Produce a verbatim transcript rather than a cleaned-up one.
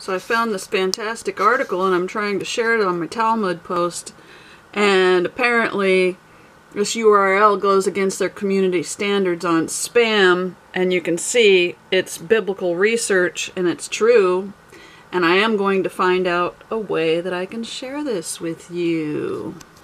So I found this fantastic article and I'm trying to share it on my Talmud post, and apparently this U R L goes against their community standards on spam, and you can see it's biblical research and it's true, and I am going to find out a way that I can share this with you.